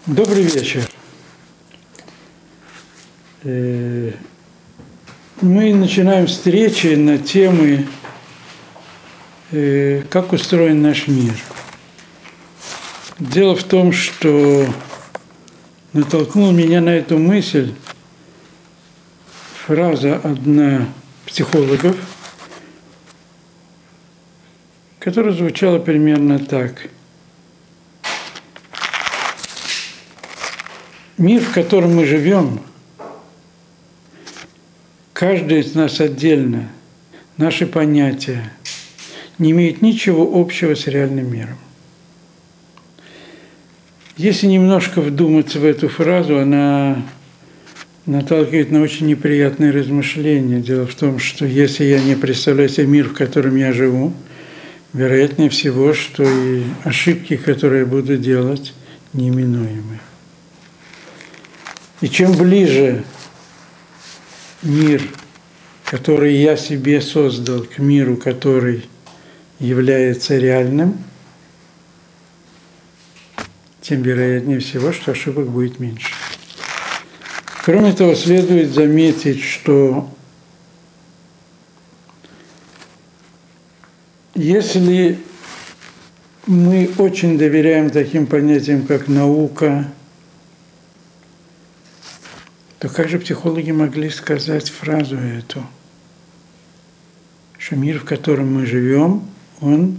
Добрый вечер. Мы начинаем встречи на темы, как устроен наш мир. Дело в том, что натолкнула меня на эту мысль фраза одна психологов, которая звучала примерно так. Мир, в котором мы живем, каждый из нас отдельно, наши понятия, не имеют ничего общего с реальным миром. Если немножко вдуматься в эту фразу, она наталкивает на очень неприятные размышления. Дело в том, что если я не представляю себе мир, в котором я живу, вероятнее всего, что и ошибки, которые я буду делать, неминуемы. И чем ближе мир, который я себе создал, к миру, который является реальным, тем вероятнее всего, что ошибок будет меньше. Кроме того, следует заметить, что если мы очень доверяем таким понятиям, как наука, то как же психологи могли сказать фразу эту, что мир, в котором мы живем, он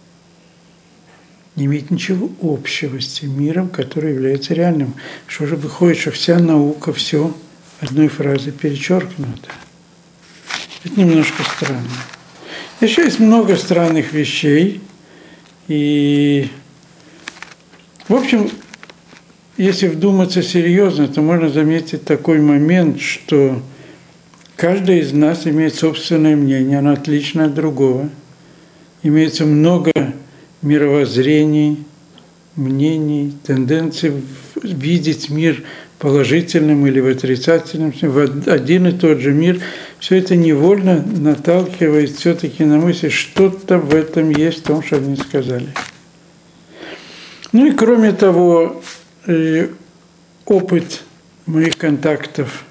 не имеет ничего общего с тем миром, который является реальным. Что же выходит, что вся наука, все одной фразой перечеркнуто? Это немножко странно. Еще есть много странных вещей. И, в общем, если вдуматься серьезно, то можно заметить такой момент, что каждый из нас имеет собственное мнение, оно отлично от другого. Имеется много мировоззрений, мнений, тенденций видеть мир положительным или в отрицательном, в один и тот же мир. Все это невольно наталкивает все-таки на мысль, что-то в этом есть, в том, что они сказали. Ну и кроме того, опыт моих контактов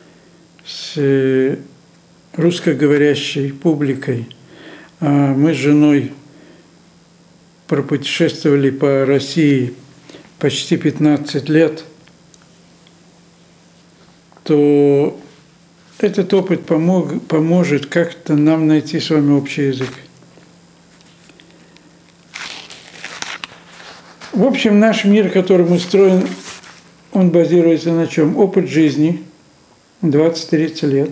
с русскоговорящей публикой. Мы с женой пропутешествовали по России почти 15 лет, то этот опыт поможет как-то нам найти с вами общий язык. В общем, наш мир, который мы строим, он базируется на чем? Опыт жизни, 20-30 лет.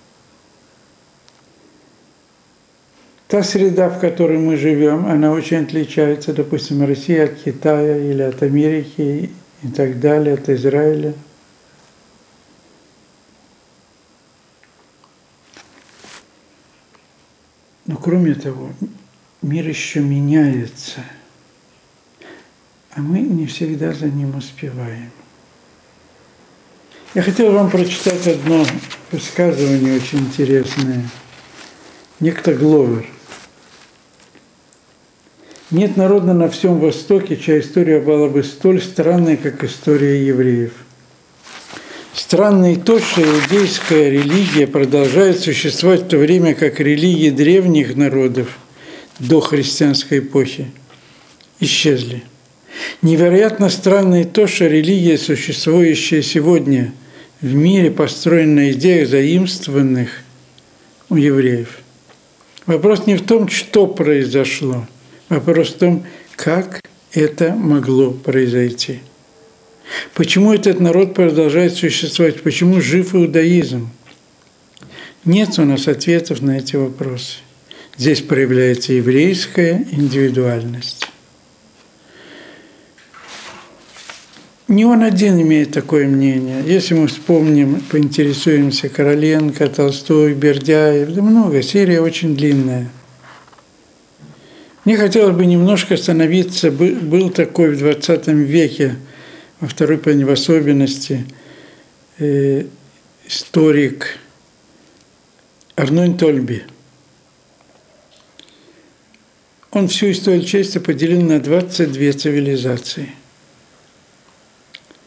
Та среда, в которой мы живем, она очень отличается, допустим, России от Китая или от Америки и так далее, от Израиля. Но кроме того, мир еще меняется, а мы не всегда за ним успеваем. Я хотел вам прочитать одно высказывание очень интересное. Некто Гловер. Нет народа на всем Востоке, чья история была бы столь странной, как история евреев. Странно и то, что иудейская религия продолжает существовать в то время, как религии древних народов до христианской эпохи исчезли. Невероятно странно и то, что религия, существующая сегодня в мире, построена на идеях, заимствованных у евреев. Вопрос не в том, что произошло, вопрос в том, как это могло произойти. Почему этот народ продолжает существовать? Почему жив иудаизм? Нет у нас ответов на эти вопросы. Здесь проявляется еврейская индивидуальность. Не он один имеет такое мнение. Если мы вспомним, поинтересуемся Короленко, Толстой, Бердяев, да много, серия очень длинная. Мне хотелось бы немножко остановиться, был такой в 20 веке, во второй половине в особенности, историк Арнольд Тольби. Он всю историю человечества поделил на 22 цивилизации.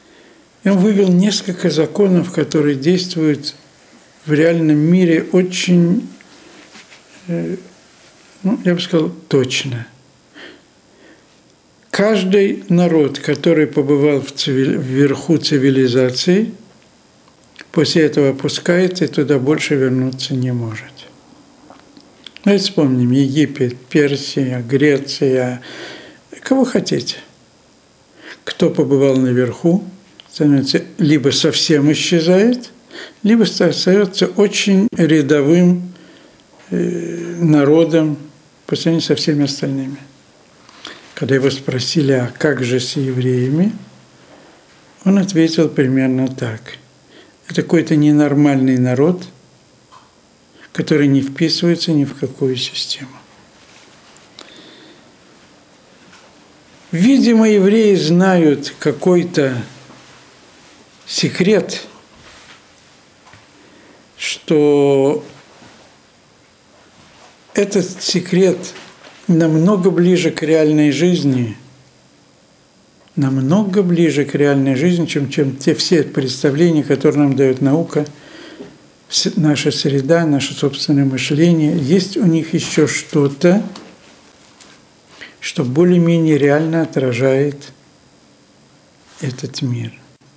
И он вывел несколько законов, которые действуют в реальном мире очень, я бы сказал, точно. Каждый народ, который побывал вверху цивилизации, после этого опускается и туда больше вернуться не может. Давайте вспомним Египет, Персия, Греция, кого хотите. Кто побывал наверху, становится либо совсем исчезает, либо остается очень рядовым народом по сравнению со всеми остальными. Когда его спросили, а как же с евреями, он ответил примерно так. Это какой-то ненормальный народ, который не вписывается ни в какую систему. Видимо, евреи знают какой-то секрет, что этот секрет намного ближе к реальной жизни, чем те все представления, которые нам дает наука, наша среда, наше собственное мышление. Есть у них еще что-то, что более-менее реально отражает этот мир.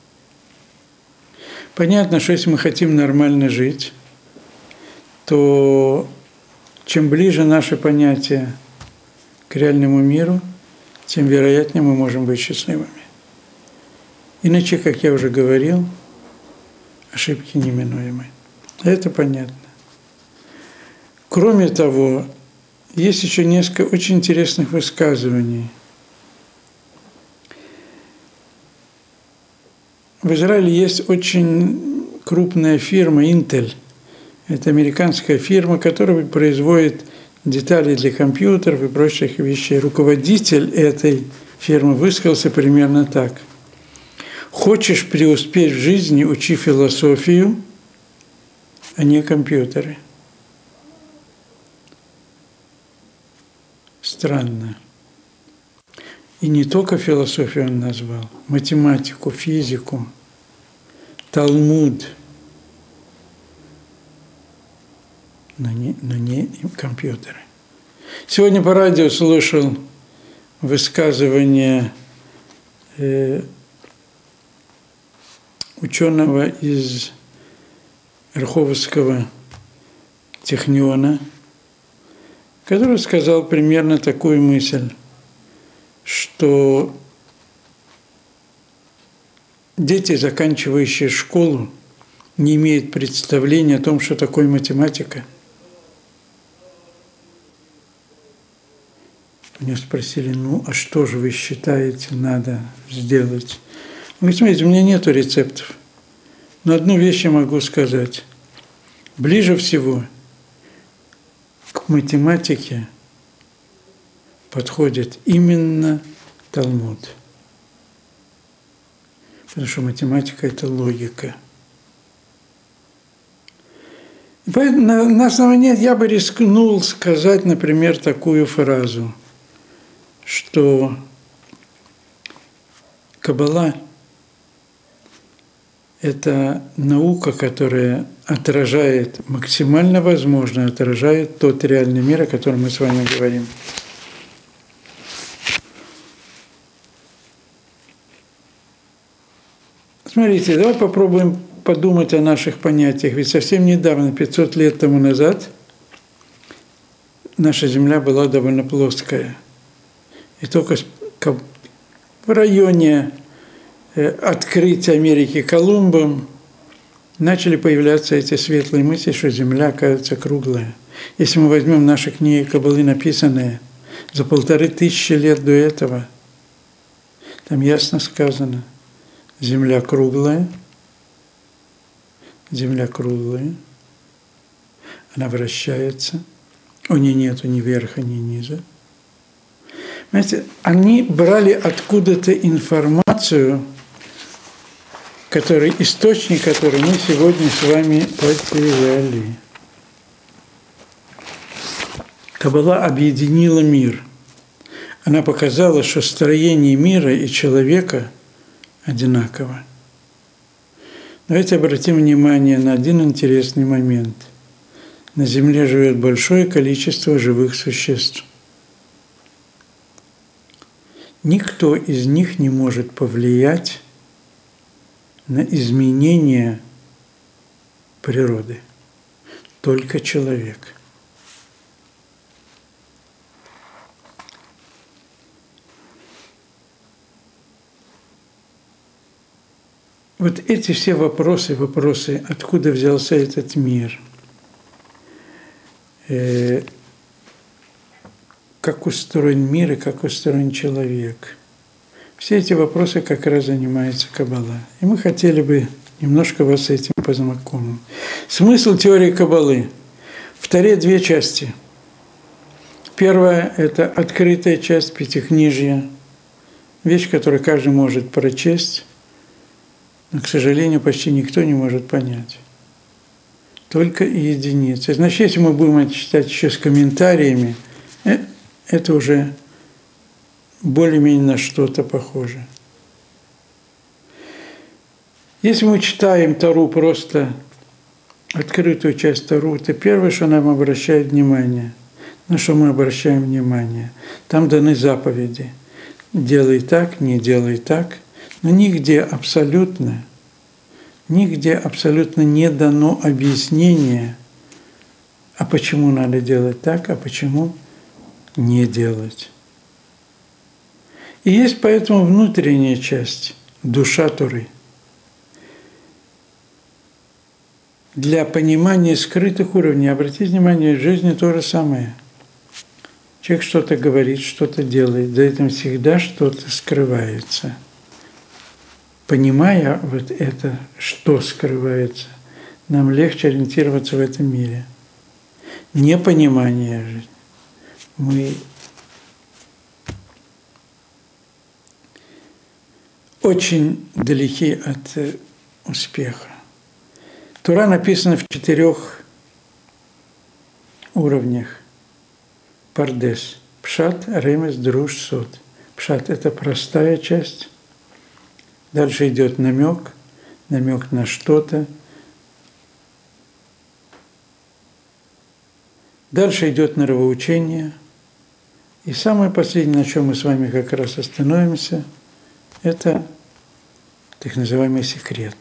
Понятно, что если мы хотим нормально жить, то чем ближе наши понятия к реальному миру, тем вероятнее мы можем быть счастливыми. Иначе, как я уже говорил, ошибки неминуемы. Это понятно. Кроме того, есть еще несколько очень интересных высказываний. В Израиле есть очень крупная фирма Intel. Это американская фирма, которая производит детали для компьютеров и прочих вещей. Руководитель этой фирмы высказался примерно так. Хочешь преуспеть в жизни, учи философию, а не компьютеры. Странно. И не только философию он назвал, математику, физику, Талмуд, но не компьютеры. Сегодня по радио слышал высказывание ученого из Рховского техниона, который сказал примерно такую мысль, что дети, заканчивающие школу, не имеют представления о том, что такое математика. У него спросили, а что же вы считаете надо сделать? Он говорит, смотрите, у меня нету рецептов, но одну вещь я могу сказать. Ближе всего к математике подходит именно Талмуд. Потому что математика – это логика. И поэтому на основании я бы рискнул сказать, например, такую фразу, что Каббала – это наука, которая отражает, максимально возможно, отражает тот реальный мир, о котором мы с вами говорим. Смотрите, давай попробуем подумать о наших понятиях. Ведь совсем недавно, 500 лет тому назад, наша Земля была довольно плоская. И только в районе открытия Америки Колумбом начали появляться эти светлые мысли, что Земля, кажется, круглая. Если мы возьмем наши книги Каббалы, написанные за 1500 лет до этого, там ясно сказано, Земля круглая, она вращается, у нее нету ни верха, ни низа. Знаете, они брали откуда-то информацию, источник, который мы сегодня с вами потеряли. Каббала объединила мир. Она показала, что строение мира и человека одинаково. Давайте обратим внимание на один интересный момент. На Земле живет большое количество живых существ. Никто из них не может повлиять на изменение природы. Только человек. Вот эти все вопросы, откуда взялся этот мир, как устроен мир и как устроен человек. Все эти вопросы как раз занимается Каббала. И мы хотели бы немножко вас с этим познакомить. Смысл теории Каббалы. В Торе две части. Первая – это открытая часть Пятикнижья, вещь, которую каждый может прочесть, но, к сожалению, почти никто не может понять. Только единицы. Значит, если мы будем это читать еще с комментариями, это уже более-менее на что-то похоже. Если мы читаем Тору, просто открытую часть Тору, то первое, что нам обращает внимание, на что мы обращаем внимание, там даны заповеди. Делай так, не делай так. Но нигде абсолютно не дано объяснение, а почему надо делать так, а почему не делать. И есть поэтому внутренняя часть, душа Торы. Для понимания скрытых уровней, обратите внимание, в жизни то же самое. Человек что-то говорит, что-то делает, за этим всегда что-то скрывается. Понимая вот это, что скрывается, нам легче ориентироваться в этом мире. Непонимание же, мы очень далеки от успеха. Тора написана в 4 уровнях. Пардес. Пшат, ремес, друж, сот. Пшат – это простая часть. Дальше идет намек на что-то. Дальше идет нравоучение. И самое последнее, на чем мы с вами как раз остановимся, это так называемый секрет.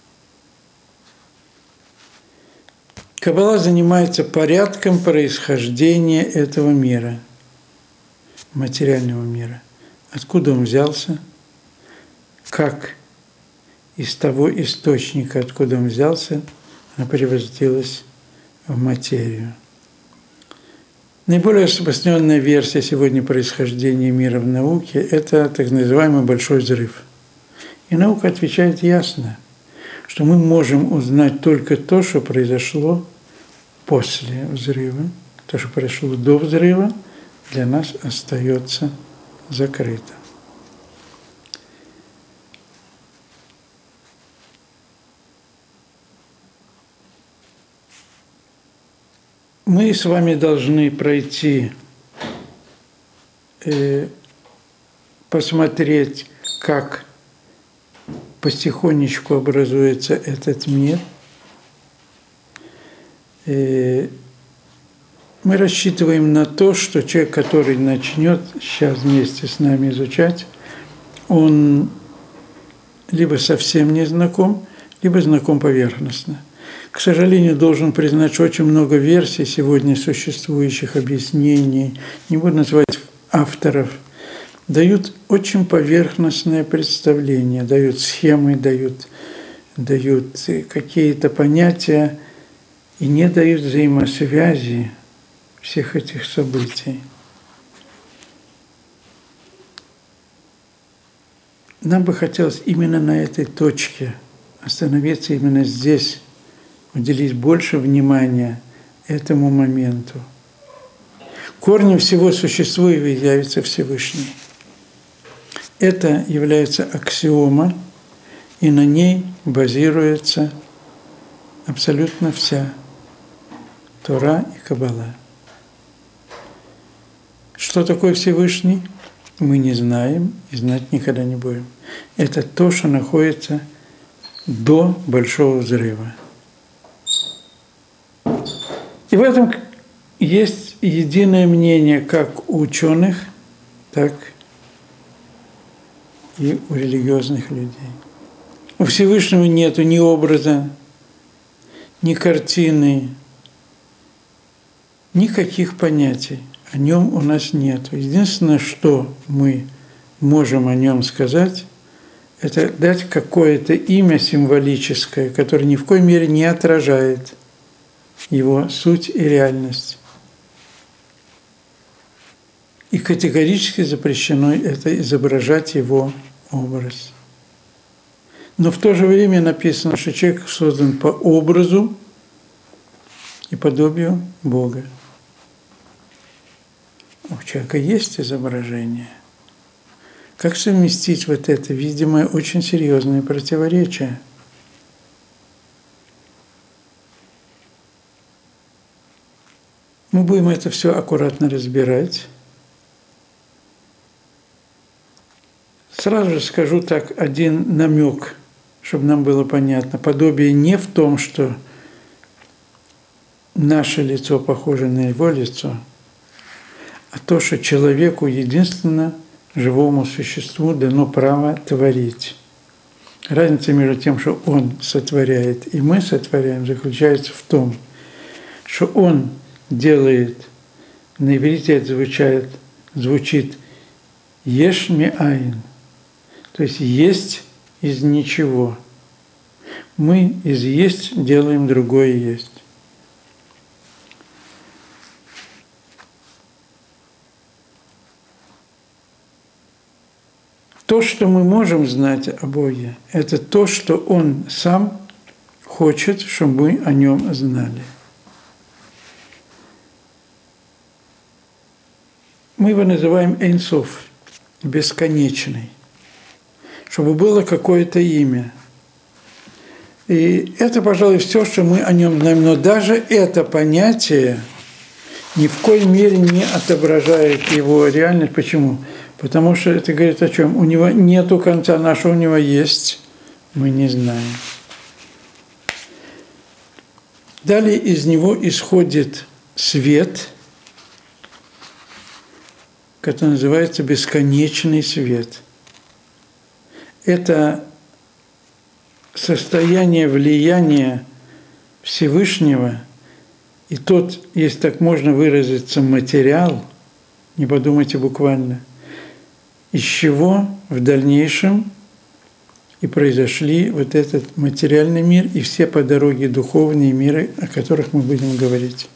Каббала занимается порядком происхождения этого мира, материального мира. Откуда он взялся? Как из того источника, откуда он взялся, она превратилась в материю. Наиболее распространенная версия сегодня происхождения мира в науке – это так называемый Большой взрыв. И наука отвечает ясно, что мы можем узнать только то, что произошло после взрыва. То, что произошло до взрыва, для нас остается закрыто. Мы с вами должны пройти, посмотреть, как потихонечку образуется этот мир. Мы рассчитываем на то, что человек, который начнет сейчас вместе с нами изучать, он либо совсем не знаком, либо знаком поверхностно. К сожалению, должен признать, что очень много версий сегодня существующих объяснений, не буду называть авторов, дают очень поверхностное представление, дают схемы, дают какие-то понятия и не дают взаимосвязи всех этих событий. Нам бы хотелось именно на этой точке остановиться, именно здесь, уделить больше внимания этому моменту. Корнем всего существует явится Всевышний. Это является аксиома, и на ней базируется абсолютно вся Тора и Каббала. Что такое Всевышний, мы не знаем и знать никогда не будем. Это то, что находится до Большого взрыва. И в этом есть единое мнение как у ученых, так и у религиозных людей. У Всевышнего нету ни образа, ни картины, никаких понятий. О нем у нас нет. Единственное, что мы можем о нем сказать, это дать какое-то имя символическое, которое ни в коей мере не отражает его суть и реальность. И категорически запрещено это изображать его образ. Но в то же время написано, что человек создан по образу и подобию Бога. У человека есть изображение. Как совместить вот это видимое, очень серьезное противоречие? Мы будем это все аккуратно разбирать. Сразу же скажу так один намек, чтобы нам было понятно. Подобие не в том, что наше лицо похоже на его лицо, а то, что человеку единственно живому существу дано право творить. Разница между тем, что он сотворяет, и мы сотворяем, заключается в том, что он делает, на иврите это звучит «еш ме'айн», то есть «есть из ничего». Мы из «есть» делаем другое «есть». То, что мы можем знать о Боге, это то, что Он сам хочет, чтобы мы о Нем знали. Мы его называем Эйн Соф, бесконечный, чтобы было какое-то имя. И это, пожалуй, все, что мы о нем знаем. Но даже это понятие ни в коей мере не отображает его реальность. Почему? Потому что это говорит о чем? У него нету конца, на что у него есть, мы не знаем. Далее из него исходит свет, который называется бесконечный свет. Это состояние влияния Всевышнего, и тот, если так можно выразиться, материал, не подумайте буквально, из чего в дальнейшем и произошли вот этот материальный мир и все по дороге духовные миры, о которых мы будем говорить.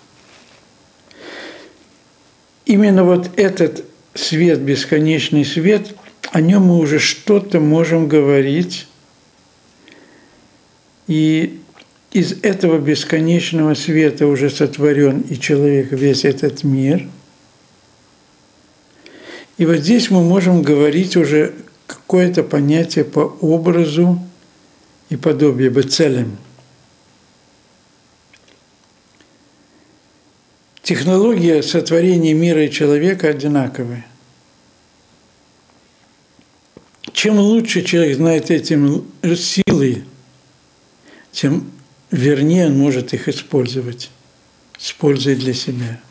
Именно вот этот свет, бесконечный свет, о нем мы уже что-то можем говорить, и из этого бесконечного света уже сотворен и человек, весь этот мир. И вот здесь мы можем говорить уже какое-то понятие по образу и подобию, бецелем. Технология сотворения мира и человека одинаковая. Чем лучше человек знает эти силы, тем вернее он может их использовать с пользой для себя.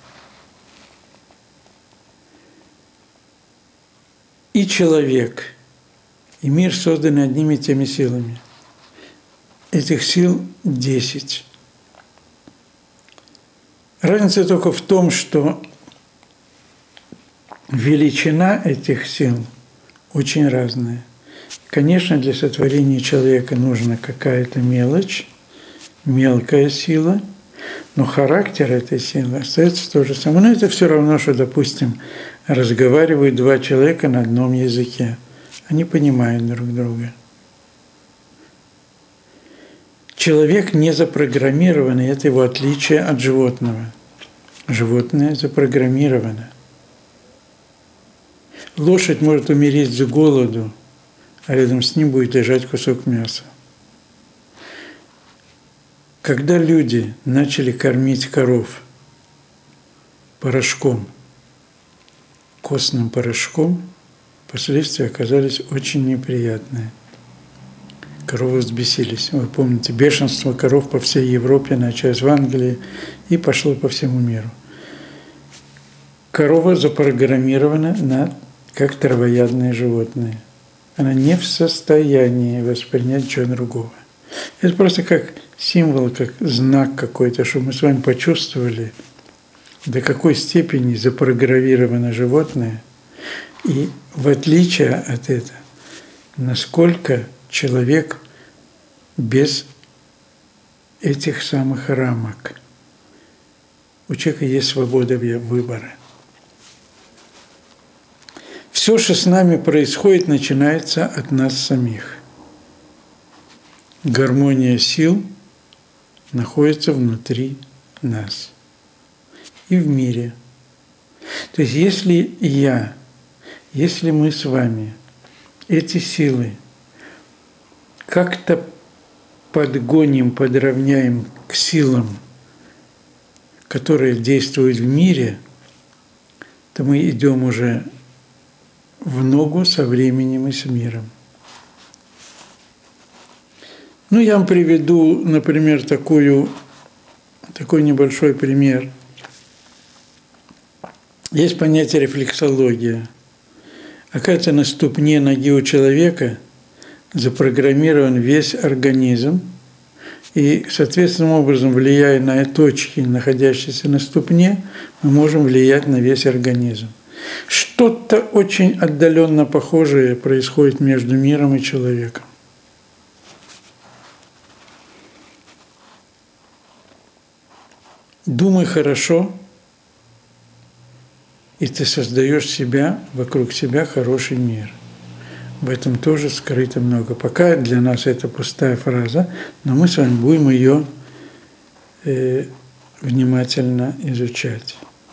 И человек, и мир созданы одними и теми силами. Этих сил 10. Разница только в том, что величина этих сил очень разная. Конечно, для сотворения человека нужна какая-то мелочь, мелкая сила, но характер этой силы остается то же самое. Но это все равно, что, допустим, разговаривают два человека на одном языке. Они понимают друг друга. Человек не запрограммированный, это его отличие от животного. Животное запрограммировано. Лошадь может умереть с голоду, а рядом с ним будет лежать кусок мяса. Когда люди начали кормить коров порошком, костным порошком, последствия оказались очень неприятные. коровы взбесились. Вы помните, бешенство коров по всей Европе, началось в Англии и пошло по всему миру. Корова запрограммирована как травоядное животное. Она не в состоянии воспринять ничего другого. Это просто как символ, как знак какой-то, чтобы мы с вами почувствовали, до какой степени запрограммировано животное, и в отличие от этого, насколько человек без этих самых рамок. У человека есть свобода выбора. Все, что с нами происходит, начинается от нас самих. Гармония сил находится внутри нас и в мире. То есть если мы с вами эти силы как-то подгоним, подровняем к силам, которые действуют в мире, то мы идем уже в ногу со временем и с миром. Ну, я вам приведу, например, такой небольшой пример. Есть понятие рефлексология. Оказывается, на ступне ноги у человека запрограммирован весь организм, и, соответственным образом, влияя на точки, находящиеся на ступне, мы можем влиять на весь организм. Что-то очень отдаленно похожее происходит между миром и человеком. Думай хорошо, и ты создаешь вокруг себя хороший мир. В этом тоже скрыто много. Пока для нас это пустая фраза, но мы с вами будем ее внимательно изучать.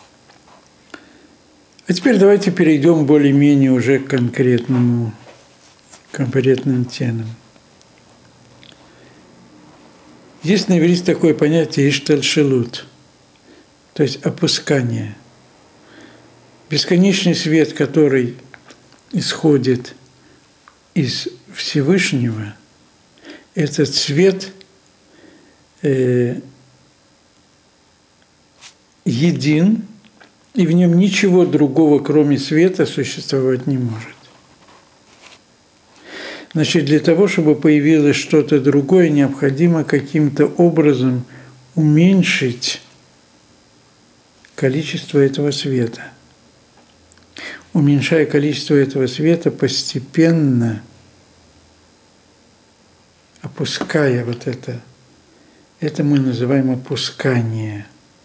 А теперь давайте перейдем более-менее уже к конкретным темам. Есть на иврите такое понятие «иштальшелут», то есть опускание. Бесконечный свет, который исходит из Всевышнего, этот свет един, и в нем ничего другого, кроме света, существовать не может. Значит, для того, чтобы появилось что-то другое, необходимо каким-то образом уменьшить количество этого света. Уменьшая количество этого света, постепенно опуская вот это мы называем опускание.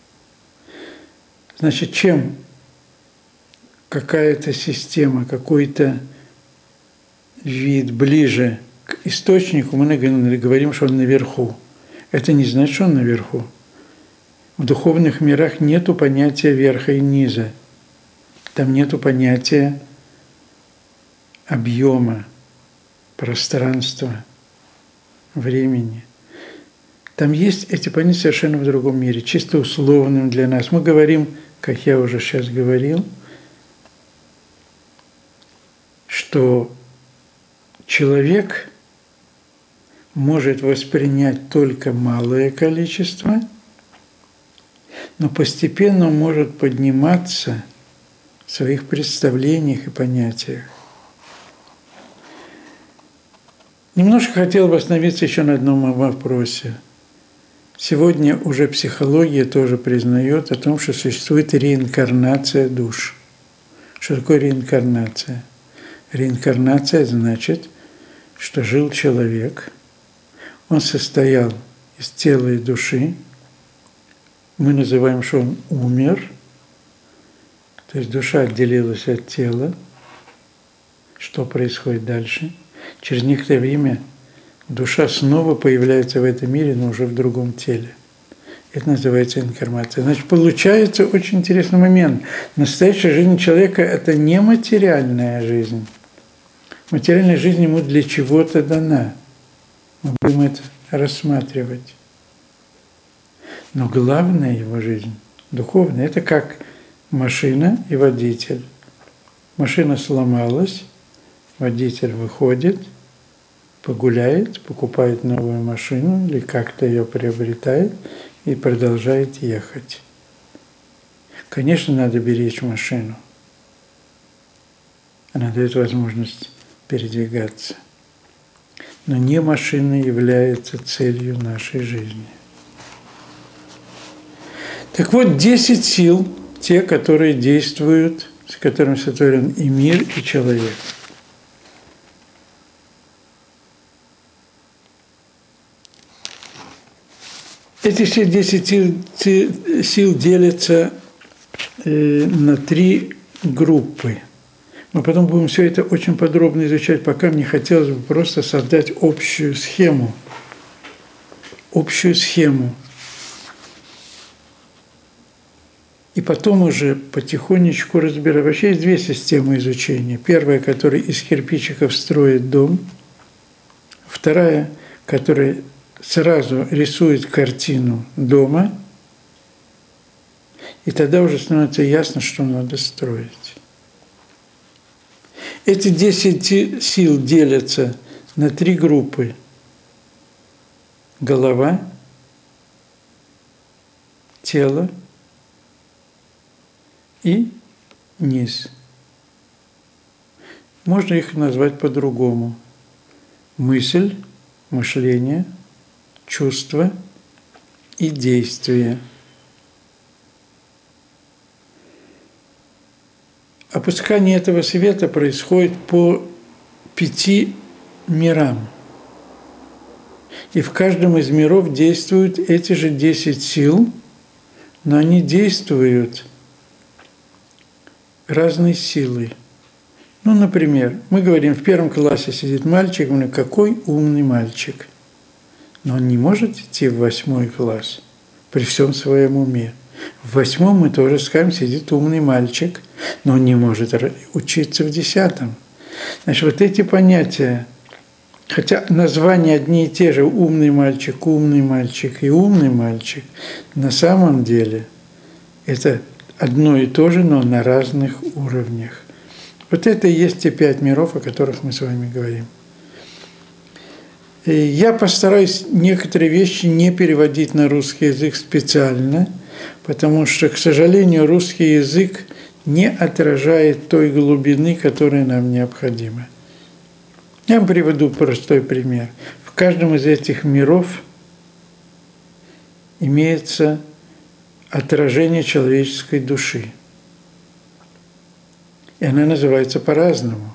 Значит, чем какая-то система, какой-то вид ближе к источнику, мы говорим, что он наверху. Это не значит, что он наверху. В духовных мирах нету понятия верха и низа. Там нету понятия объема, пространства, времени. Там есть эти понятия совершенно в другом мире, чисто условным для нас. Мы говорим, как я уже сейчас говорил, что человек может воспринять только малое количество, но постепенно он может подниматься в своих представлениях и понятиях. Немножко хотел бы остановиться еще на одном вопросе. Сегодня уже психология тоже признает о том, что существует реинкарнация душ. Что такое реинкарнация? Реинкарнация значит, что жил человек, он состоял из тела и души, мы называем, что он умер, то есть душа отделилась от тела. Что происходит дальше? Через некоторое время душа снова появляется в этом мире, но уже в другом теле. Это называется инкарнация. Значит, получается очень интересный момент. Настоящая жизнь человека – это не материальная жизнь. Материальная жизнь ему для чего-то дана. Мы будем это рассматривать. Но главная его жизнь, духовная, это как машина и водитель. Машина сломалась, водитель выходит, погуляет, покупает новую машину или как-то ее приобретает и продолжает ехать. Конечно, надо беречь машину. Она дает возможность передвигаться. Но не машина является целью нашей жизни. Так вот, 10 сил, те, которые действуют, с которыми сотворен и мир, и человек. Эти все 10 сил делятся на 3 группы. Мы потом будем все это очень подробно изучать, пока мне хотелось бы просто создать общую схему. Общую схему. И потом уже потихонечку разбирать. Вообще есть 2 системы изучения. Первая, которая из кирпичиков строит дом. Вторая, которая сразу рисует картину дома. И тогда уже становится ясно, что надо строить. Эти 10 сил делятся на 3 группы. Голова, тело и низ. Можно их назвать по-другому. Мысль, мышление, чувство и действие. Опускание этого света происходит по 5 мирам. И в каждом из миров действуют эти же 10 сил, но они действуют разной силой. Ну, например, мы говорим, в 1 классе сидит мальчик, мы говорим, какой умный мальчик. Но он не может идти в 8 класс при всем своем уме. В 8 мы тоже скажем, сидит умный мальчик, но он не может учиться в 10. Значит, вот эти понятия, хотя названия одни и те же, умный мальчик и умный мальчик, на самом деле это одно и то же, но на разных уровнях. Вот это и есть те 5 миров, о которых мы с вами говорим. И я постараюсь некоторые вещи не переводить на русский язык специально, потому что, к сожалению, русский язык не отражает той глубины, которая нам необходима. Я вам приведу простой пример. В каждом из этих миров имеется отражение человеческой души. И она называется по-разному.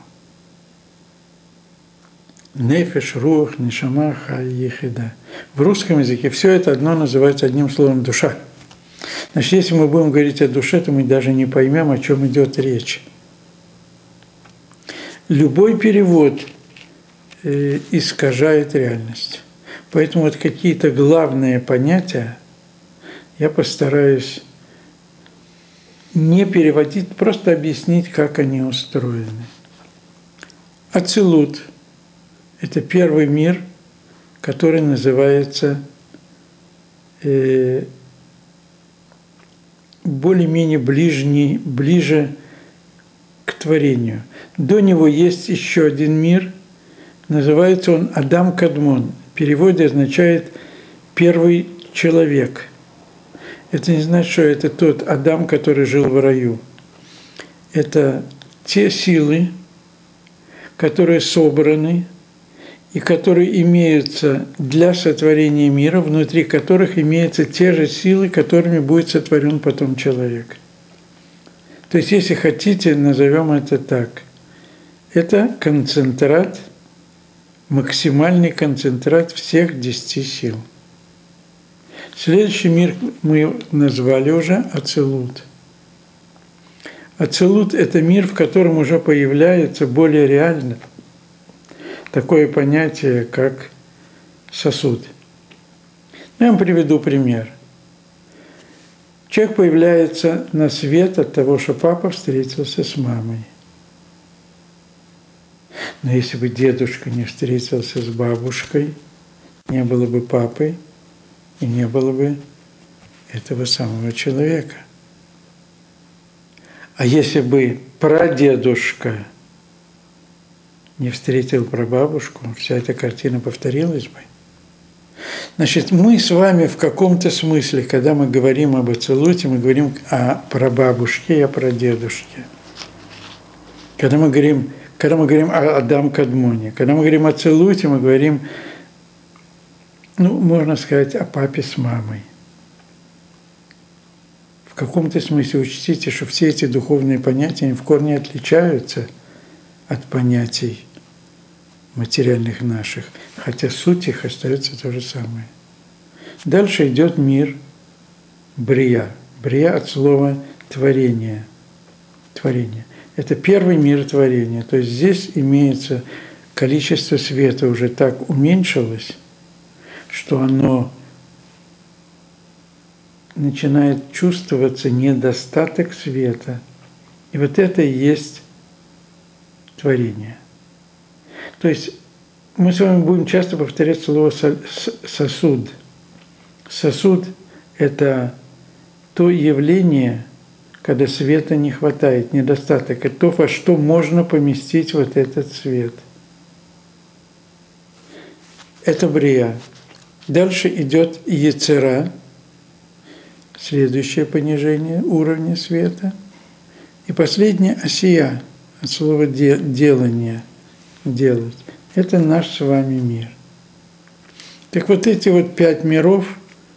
Нефеш, руах, нешама, хай, ехида. В русском языке все это одно называется одним словом «душа». Значит, если мы будем говорить о душе, то мы даже не поймем, о чем идет речь. Любой перевод искажает реальность. Поэтому вот какие-то главные понятия я постараюсь не переводить, просто объяснить, как они устроены. Ацилут – это первый мир, который называется более-менее ближе к творению. До него есть еще один мир, называется он Адам Кадмон. В переводе означает «первый человек». Это не значит, что это тот Адам, который жил в раю. Это те силы, которые собраны и которые имеются для сотворения мира, внутри которых имеются те же силы, которыми будет сотворен потом человек. То есть, если хотите, назовем это так. Это концентрат, максимальный концентрат всех 10 сил. Следующий мир мы назвали уже Ацилут. Ацилут – это мир, в котором уже появляется более реально такое понятие, как сосуд. Я вам приведу пример. Человек появляется на свет от того, что папа встретился с мамой. Но если бы дедушка не встретился с бабушкой, не было бы папы и не было бы этого самого человека. А если бы прадедушка не встретил прабабушку, вся эта картина повторилась бы. Значит, мы с вами в каком-то смысле, когда мы говорим об Ацилуте, мы говорим о прабабушке и о прадедушке. Когда мы говорим о Адам Кадмоне, когда мы говорим о Ацилуте, мы говорим, можно сказать, о папе с мамой. В каком-то смысле учтите, что все эти духовные понятия они в корне отличаются от понятий материальных наших, хотя суть их остается то же самое. Дальше идет мир Брия. Брия от слова творение. Творение. Это первый мир творения. То есть здесь имеется количество света уже так уменьшилось, что оно начинает чувствоваться недостаток света. И вот это и есть творение. То есть мы с вами будем часто повторять слово «сосуд». Сосуд – это то явление, когда света не хватает, недостаток. Это то, во что можно поместить вот этот свет. Это брия. Дальше идет ецера, следующее понижение уровня света. И последнее осия, от слова делание, делать. Это наш с вами мир. Так вот эти вот 5 миров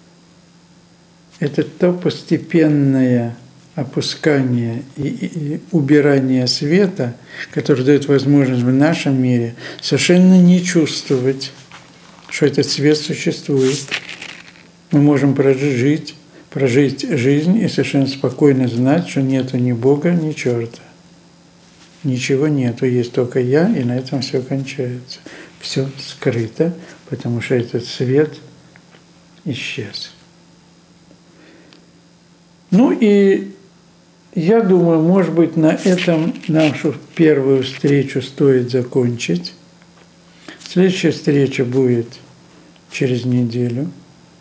– это то постепенное опускание и убирание света, которое дает возможность в нашем мире совершенно не чувствовать, что этот свет существует. Мы можем прожить жизнь и совершенно спокойно знать, что нету ни Бога, ни черта. Ничего нету, есть только я, и на этом все кончается. Все скрыто, потому что этот свет исчез. И я думаю, может быть, на этом нашу первую встречу стоит закончить. Следующая встреча будет через неделю.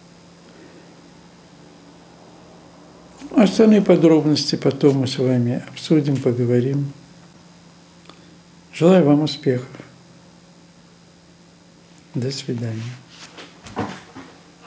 Остальные подробности потом мы с вами обсудим, поговорим. Желаю вам успехов. До свидания.